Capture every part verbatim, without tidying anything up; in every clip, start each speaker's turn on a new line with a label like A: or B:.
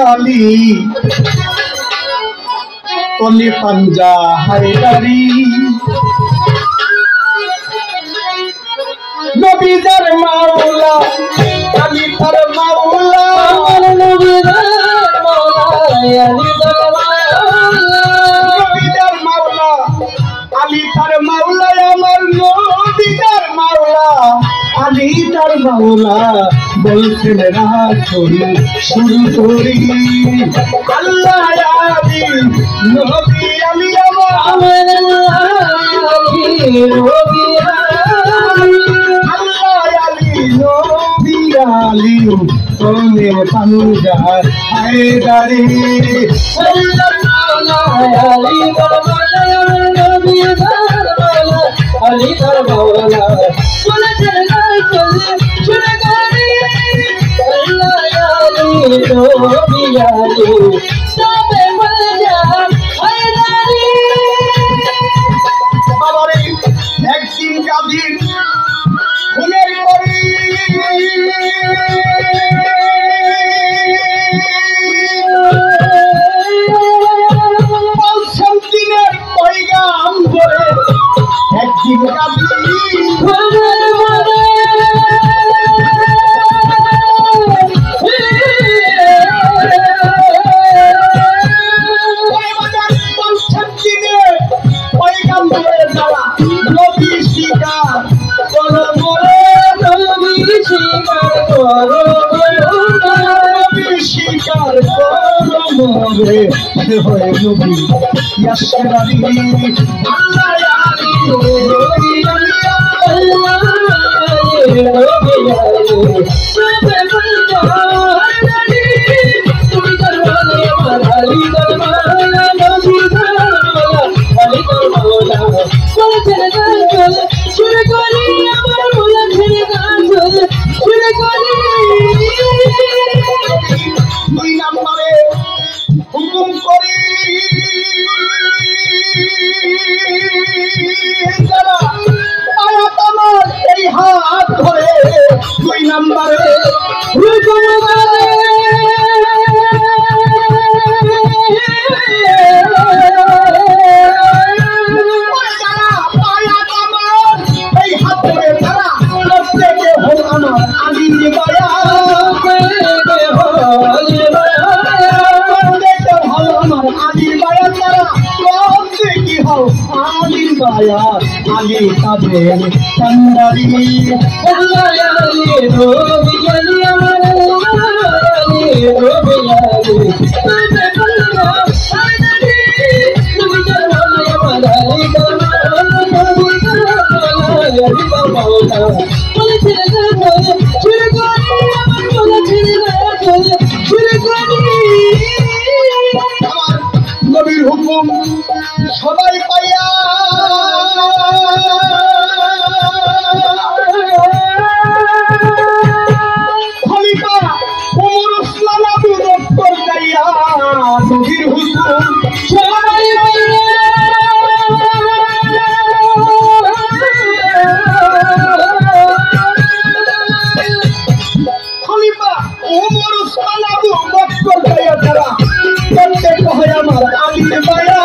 A: আলী তলি পাঞ্জা হায়দারি নবীদার মাওলা আলী তার মাওলা নবীদার মাওলা আলী তার মাওলা নবীদার মাওলা আলী তার মাওলা আমার নবীদার মাওলা আলী তার মাওলা বলছেন রাসূল শুরু করি আল্লাহ আলী নবী আলী আমার আলী নবী আলী তুমি পাঞ্জা হায়দারি আলী আলী তার মাওলা বলেছেন রাসূল শুরু করি আল্লাহ আলী নবী আলী তবে পাঞ্জা হায়দারি আমার একদিন কাদির খুনের পরে শান্তিনের পয়গাম ধরে একদিন কাদির আলী তাদের কান্দারি আল্লাহ আলী নবী আলী আমার আলী নবী আলী তবে পাঞ্জা হায়দারি নবী তার মাওলা আমার আলী তার মাওলা নবী তার মাওলা আলী তার মাওলা বলেছেন রাসূল শুরু করি আমার বলেছেন রাসূল শুরু করি আমার নবীর হুকুম সবাই পাইয়া খলিফা ওমর ওসমান আবু বকর যাইয়া নবীর হুকুম সবাই পাইয়া খলিফা ওমর ওসমান আবু বকর যাইয়া তারা প্রত্যেক হয় আমার আলী বায়া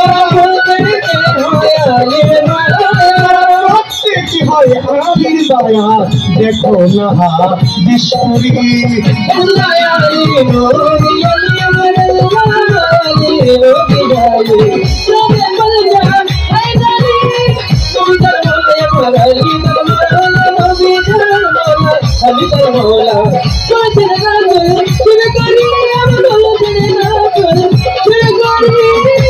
A: দেখো না বিশ্বরি আল্লাহ আলী নবী আলী আমার আলী নবী আলী তবে পাঞ্জা হায়দারি নবী তার মাওলা আমার আলী তার মাওলা নবী তার মাওলা আলী তার মাওলা বলেছেন রাসূল শুরু করি আমার বলেছেন রাসূল শুরু করি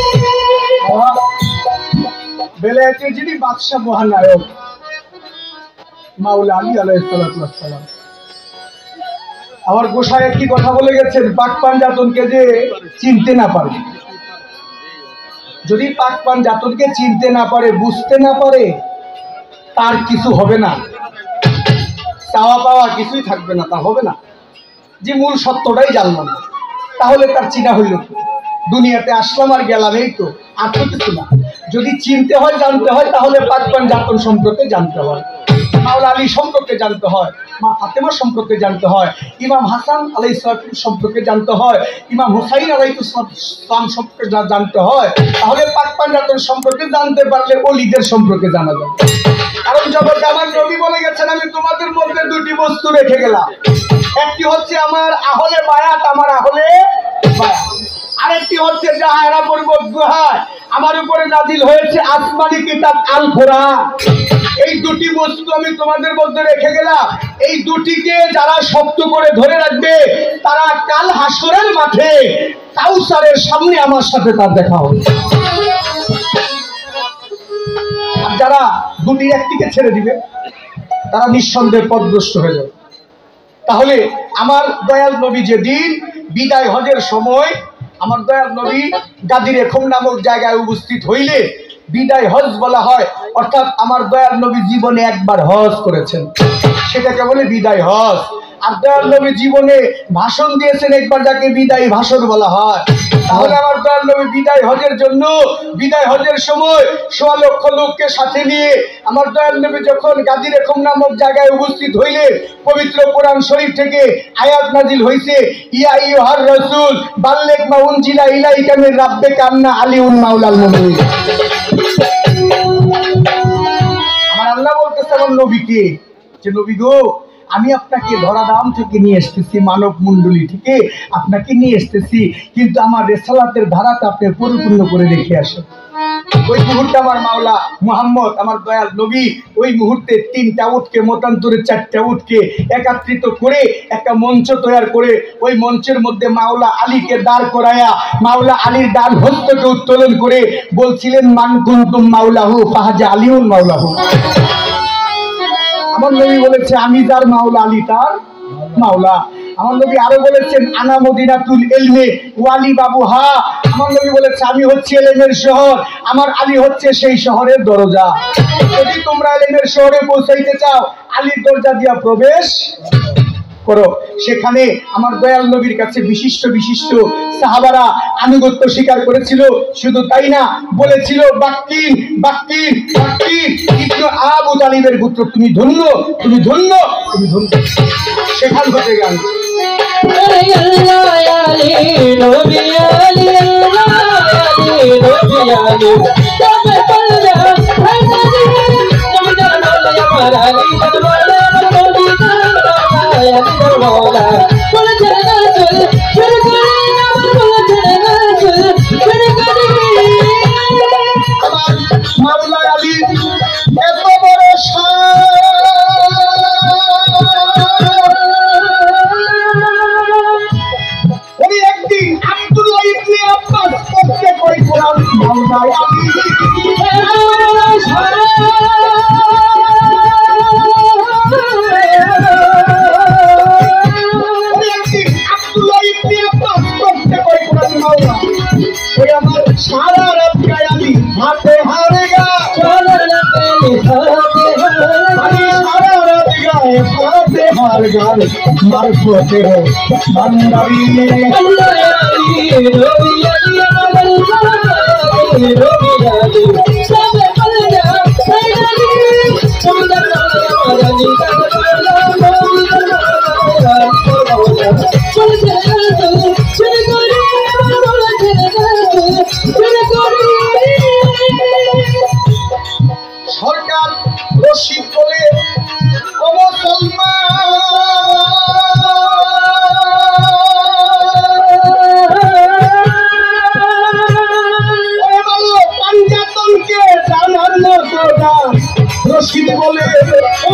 A: বেলায়েতের যিনি বাদশা মহানায়ক মাওলা আলী আলাইহিস সালাতু ওয়াস সালাম আমার গোসাই একটি কথা বলে গেছেন পাক পাঞ্জাতনকে যে চিনতে না পারে যদি পাক পাঞ্জাতনকে চিনতে না পারে বুঝতে না পারে তার কিছু হবে না চাওয়া পাওয়া কিছুই থাকবে না তা হবে না যে মূল সত্যটাই জানলাম তাহলে তার চিনা হইল দুনিয়াতে আসলাম আর গেলাম এই তো আর তো কিছু না যদি চিনতে হয় জানতে হয় তাহলে পাক পাঞ্জাতন সম্পর্কে জানতে হয় মাওলা আলী সম্পর্কে জানতে হয়, মা ফাতেমা সম্পর্কে জানতে হয়, ইমাম হাসান আলাইহিস সালাম সম্পর্কে জানতে হয়, ইমাম হুসাইন আলাইহিস সালাম সম্পর্কে জানতে হয়, তাহলে পাক পাঞ্জাতন সম্পর্কে জানতে পারলে ওলিদের সম্পর্কে জানা যাবে। কারণ জগতে আমার নবী বলে গেছেন, আমি তোমাদের মধ্যে দুটি বস্তু রেখে গেলাম, একটি হচ্ছে আমার আহলে বায়াত, আমার আহলে বায়াত, আরেকটি হচ্ছে জাহেরা পর্বত গুহায় আমার উপরে নাজিল হয়েছে আসমানি কিতাব আল কোরআন। এই দুটি বস্তু আমি তোমাদের মধ্যে রেখে গেলাম, এই দুটিকে যারা শক্ত করে ধরে রাখবে তারা কাল হাসরের মাঠে কাউসারের সামনে আমার সাথে তার দেখা হবে। আর যারা দুটির একটিকে ছেড়ে দিবে তারা নিঃসন্দেহে পথভ্রষ্ট হয়ে যাবে। তাহলে আমার দয়াল নবী যেদিন বিদায় হজের সময় আমার দয়াল নবী গাদির এখম নামক জায়গায় উপস্থিত হইলে বিদায় হজ বলা হয়, অর্থাৎ আমার দয়াল নবী জীবনে একবার হজ করেছেন, সেটাকে বলে বিদায় হজ। আর দয়াল নবী জীবনে ভাষণ দিয়েছেন একবার, যাকে বিদায় ভাষণ বলা হয়। তাহলে আমার দয়াল নবী বিদায় হজের জন্য বিদায় হজের সময় সোয়া লক্ষ লোককে সাথে নিয়ে আমার দয়াল নবী যখন গাদির এখম নামক জায়গায় উপস্থিত হইলে পবিত্র কোরআন শরীফ থেকে আয়াত নাজিল হইছে, ইয়া আইয়ুহার রাসূল বাল্লিগ মা উনজিলা ইলাইকা মির রাব্বিকা আন্না আলিউন মাওলাল মুমিনিন। আমার আল্লাহ বলতেছে আমার নবীকে, যে নবী গো, আমি আপনাকে ধরাধাম থেকে নিয়ে এসতেছি, মানব মণ্ডলী থেকে আপনাকে নিয়ে এসতেছি, কিন্তু আমার রেসালাতের ধারাটা আপনি পরিপূর্ণ করে রেখে আসেন। ওই মুহূর্তে আমার মাওলা মুহাম্মদ আমার দয়াল নবী ওই মুহূর্তে তিনটা উটকে মতান্তরে চারটা উটকে একত্রিত করে একটা মঞ্চ তৈরি করে ওই মঞ্চের মধ্যে মাওলা আলীকে দাঁড় করায়া মাওলা আলীর ডান হস্তকে উত্তোলন করে বলছিলেন, মান কুনতুম মাওলাহু ফাহাজা আলিউন মাওলাহু। আমার নবী বলেছে, আমি যার মাওলা আলী তার মাওলা। আমার নবী আরো বলেছেন, আনা মদিনাতুল ইলমি ওয়ালি বাবুহা। আমার নবী বলেছে, আমি হচ্ছে ইলমের শহর, আমার আলী হচ্ছে সেই শহরের দরজা। যদি তোমরা ইলমের শহরে পৌঁছাইতে চাও, আলীর দরজা দিয়া প্রবেশ করো। সেখানে আমার দয়াল নবীর কাছে বিশিষ্ট বিশিষ্ট সাহাবারা আনুগত্য স্বীকার করেছিল। শুধু তাই না, বলেছিল, বাক্কিন বাক্কিন বাক্কিন ইবনে আবু তালিবের পুত্র, তুমি ধন্য, তুমি ধন্য, তুমি ধন্য। সেখান হতে গেল মাওলা আলী এত বড় উনি একদিন আব্দুল্লাহ ইবনে আব্বাস পক্ষে কই কোরআন মাওলা আলী सारा रब गयाली हाथे हारेगा, सारा रब गए हाथे हार गए, मर खोते हो मंदरी সরকার রশিদ বলে ও মুসলমান পাঞ্জাতনকে জানার মতো না। রশিদ বলে ও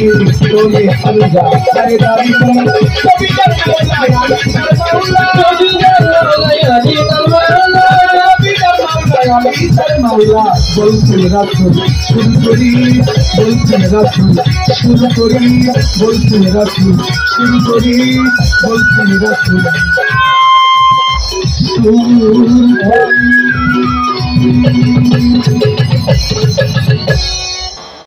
A: তোরে হামজা সরদারি কবি জান মাওলা কবি জান মাওলা আলী মাওলা কবি জান মাওলা আলী মাওলা বলতে রাখুন শুরু করি বলতে রাখুন শুরু করি বলতে রাখুন শুরু করি বলতে রাখুন শুরু করি